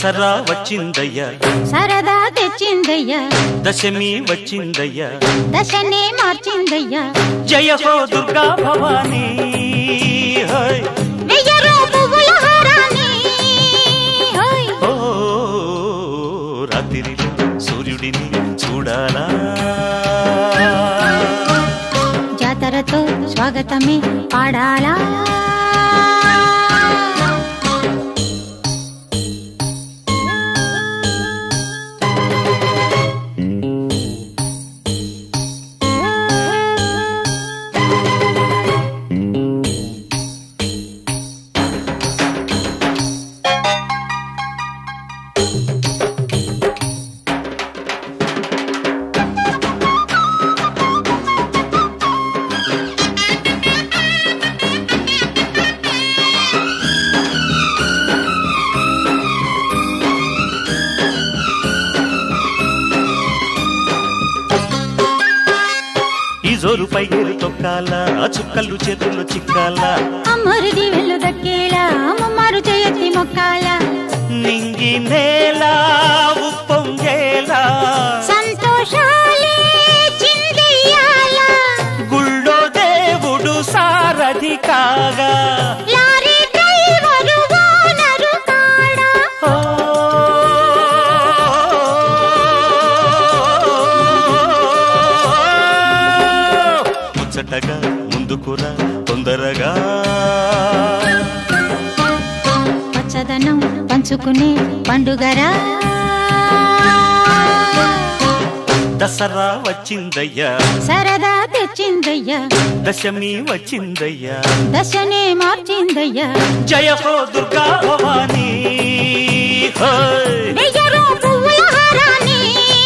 దసరా వచ్చిందయ్యా సరదా తెచ్చిందయ్యా దశమి వచ్చిందయ్యా దశనే మార్చిందయ్యా జయ హో దుర్గా భవానీ వెయ్యరు పువ్వుల హారాన్ని ఓ రాత్రిలో సూర్యుడిని చూడాలా జాతరతో స్వాగతమే పాడాలా జోరు పైగేరు తొక్కాల చుక్కలు చేతుల్లో చిక్కాల అమ్మరు దీవెళ్ళు దక్కేలా అమ్మమ్మారు చేయత్తి మొక్కాల నింగి నేల ఉప్పొంగేలా సంతోషాలే చిందెయ్యాల గుళ్ళో దేవుడు సారథి కాగా లారీ డ్రైవరు ఓనరు కాడా ముచ్చటగా ముందుకురా తొందరగా పచ్చదనం పంచుకునే పండుగరా దసరా వచ్చిందయ్యా సరదా తెచ్చిందయ్యా దశమి వచ్చిందయ్యా దశనే మార్చిందయ్యా జయ హో దుర్గా భవానీ వెయ్యరు పువ్వుల హారాన్ని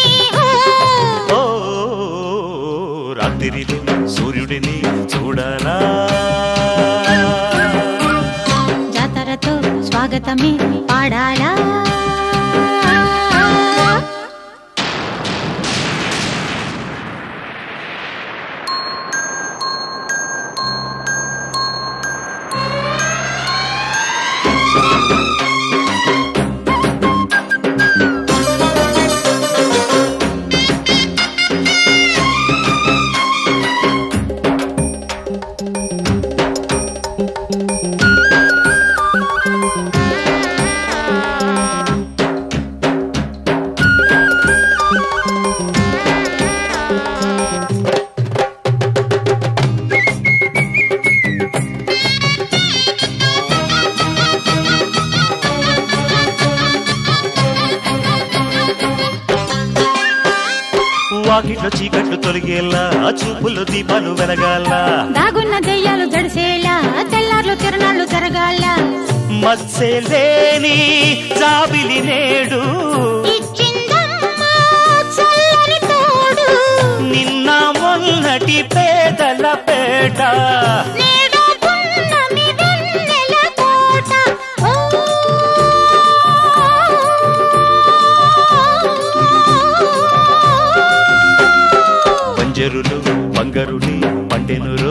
ఓ రాత్రిలో సూర్యుడిని చూడాలా జాతరతో స్వాగతమే పాడాలా వాకిట్లో చీకట్లు తొలగేలా చూపులు దీపాలు వెలగాల దాగున్న దెయ్యాలు జడిసేలా తెల్లార్లు తిరణాలు జరగాల మత్స్యలేని జాబిలి నేడు ఇచ్చిందమ్మా చల్లని తోడు నిన్న మొన్నటి పేదల పేట నేడు పున్నమి వెన్నెల కోట పంజరులు బంగరుని పండెనురో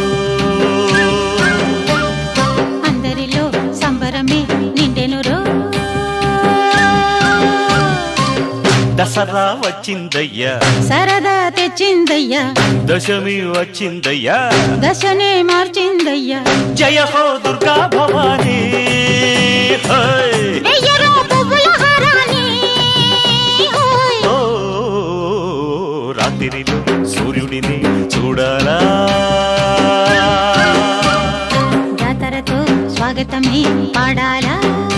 అందరిలో సంబరమే నిండెనురో దసరా వచ్చిందయ్యా సరదా తెచ్చిందయ్యా దశమి వచ్చిందయ్యా దశనే మార్చిందయ్యా జయ హో దుర్గా భవానీ వెయ్యరు పువ్వుల హారాన్ని ఓ రాత్రిలో సూర్యుడిని చూడాలా జాతరతో స్వాగతమే పాడాలా